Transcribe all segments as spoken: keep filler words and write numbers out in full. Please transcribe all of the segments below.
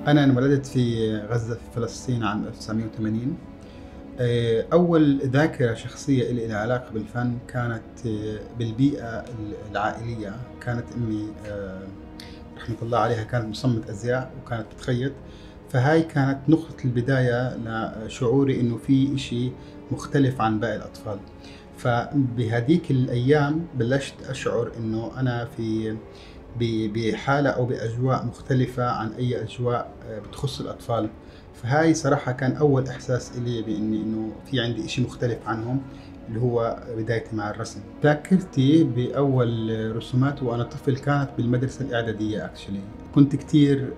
أنا انولدت في غزة في فلسطين عام ألف وتسعمائة وثمانين. أول ذاكرة شخصية إلي لها علاقة بالفن كانت بالبيئة العائلية. كانت أمي رحمة الله عليها كانت مصممة أزياء وكانت بتخيط، فهاي كانت نقطة البداية لشعوري إنه في إشي مختلف عن باقي الأطفال. فبهديك الأيام بلشت أشعر إنه أنا في بحالة أو بأجواء مختلفة عن أي أجواء بتخص الأطفال. فهاي صراحة كان أول إحساس إلي بإني إنه في عندي إشي مختلف عنهم، اللي هو بدايتي مع الرسم. ذاكرتي بأول رسومات وأنا طفل كانت بالمدرسة الإعدادية. أكشلي كنت كتير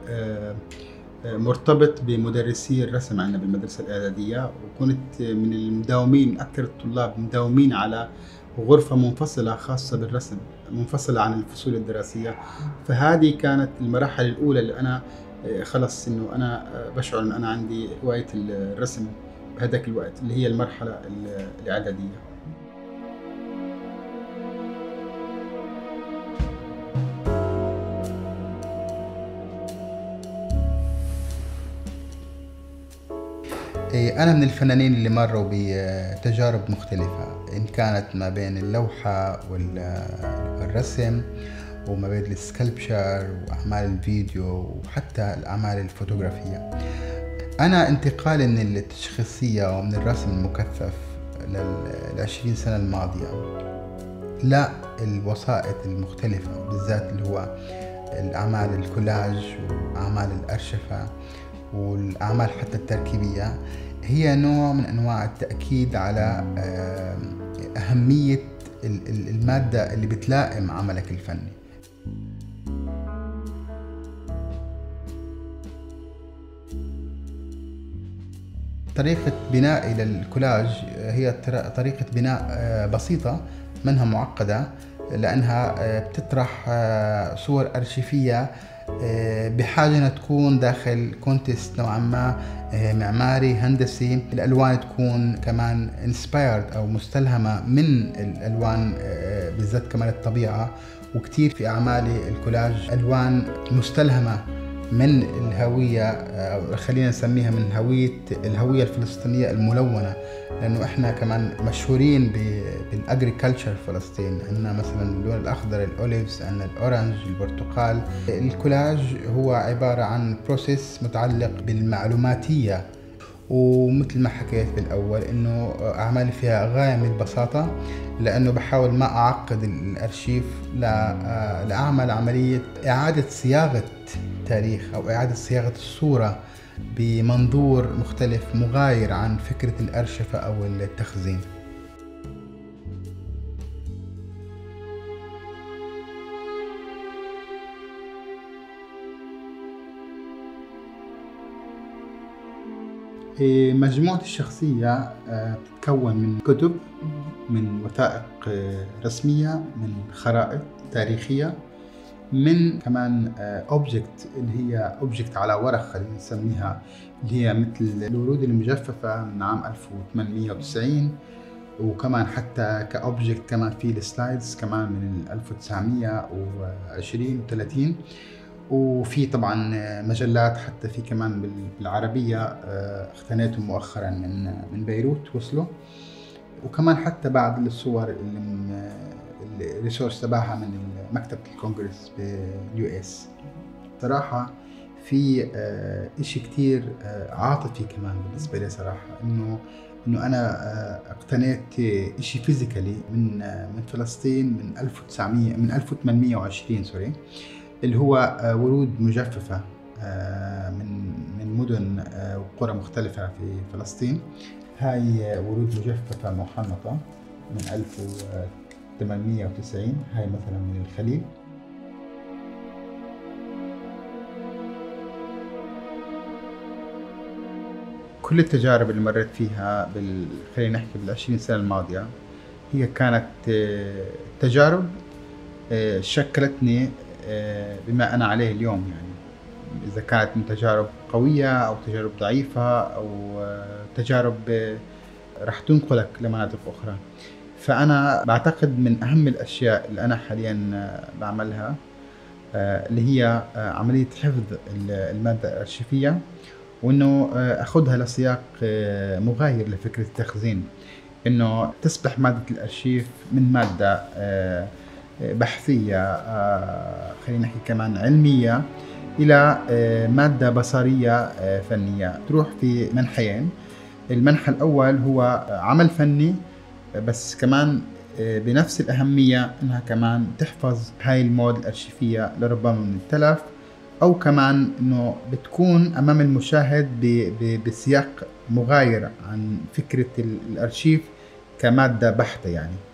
مرتبط بمدرسي الرسم عندنا بالمدرسة الإعدادية، وكنت من المداومين، أكثر الطلاب مداومين على غرفة منفصلة خاصة بالرسم، منفصلة عن الفصول الدراسية. فهذه كانت المراحل الأولى اللي أنا خلص إنه أنا بشعر إن أنا عندي هواية الرسم بهذاك الوقت، اللي هي المرحلة الإعدادية. أنا من الفنانين اللي مروا بتجارب مختلفة، إن كانت ما بين اللوحة والرسم وما بين السكالبشر وأعمال الفيديو وحتى الأعمال الفوتوغرافية. أنا انتقالي من التشخيصية ومن الرسم المكثف للعشرين سنة الماضية لا الوسائط المختلفة، بالذات اللي هو الأعمال الكولاج وأعمال الأرشفة والأعمال حتى التركيبية، هي نوع من أنواع التأكيد على أهمية المادة اللي بتلائم عملك الفني. طريقة بنائي للكولاج هي طريقة بناء بسيطة منها معقدة، لأنها بتطرح صور أرشيفية بحاجة أنها تكون داخل كونتست نوعا ما معماري هندسي. الألوان تكون كمان inspired أو مستلهمة من الألوان، بالذات كمان الطبيعة. وكتير في أعمالي الكولاج ألوان مستلهمة من الهوية، أو خلينا نسميها من هوية الهوية الفلسطينية الملونة، لأنه إحنا كمان مشهورين بالأجريكلتشر في فلسطين. عندنا مثلا اللون الأخضر الأوليفز، عندنا الأورنج، البرتقال. الكولاج هو عبارة عن بروسيس متعلق بالمعلوماتية، ومثل ما حكيت بالأول إنه أعمالي فيها غاية من البساطة، لأنه بحاول ما أعقد الأرشيف، لأعمل عملية إعادة صياغة تاريخ أو إعادة صياغة الصورة بمنظور مختلف مغاير عن فكرة الأرشفة أو التخزين. مجموعة الشخصية بتتكون من كتب، من وثائق رسمية، من خرائط تاريخية، من كمان اوبجكت اللي هي اوبجكت على ورق خلينا نسميها، اللي هي مثل الورود المجففة من عام ألف وثمانمائة وتسعين، وكمان حتى كأوبجكت كمان في السلايدز كمان من ألف وتسعمائة وعشرين وثلاثين. وفي طبعا مجلات حتى في كمان بالعربية اقتنيتهم مؤخرا من من بيروت وصلوا، وكمان حتى بعض الصور اللي من الريسورس تبعها من مكتبة الكونغرس باليو اس. صراحة في اشي كتير عاطفي كمان بالنسبة لي صراحة، انه انه انا اقتنيت اشي فيزيكالي من من فلسطين من ألف وتسعمائة من ألف وثمانمائة وعشرين سوري، اللي هو ورود مجففة من من مدن وقرى مختلفة في فلسطين. هاي ورود مجففة محنطة من ألف وثمانمائة وتسعين، هاي مثلا من الخليل. كل التجارب اللي مريت فيها بال... خلينا نحكي بالعشرين سنة الماضية هي كانت تجارب شكلتني بما أنا عليه اليوم. يعني إذا كانت من تجارب قوية أو تجارب ضعيفة أو تجارب رح تنقلك لمناطق أخرى. فأنا بعتقد من أهم الأشياء اللي أنا حاليا بعملها اللي هي عملية حفظ المادة الأرشيفية، وإنه أخذها لسياق مغاير لفكرة التخزين، إنه تصبح مادة الأرشيف من مادة بحثية، خلينا نحكي كمان علمية، إلى مادة بصرية فنية. تروح في منحيين. المنحى الأول هو عمل فني، بس كمان بنفس الأهمية إنها كمان تحفظ هاي المواد الأرشيفية لربما من التلف، أو كمان إنه بتكون أمام المشاهد بسياق مغاير عن فكرة الأرشيف كمادة بحتة يعني.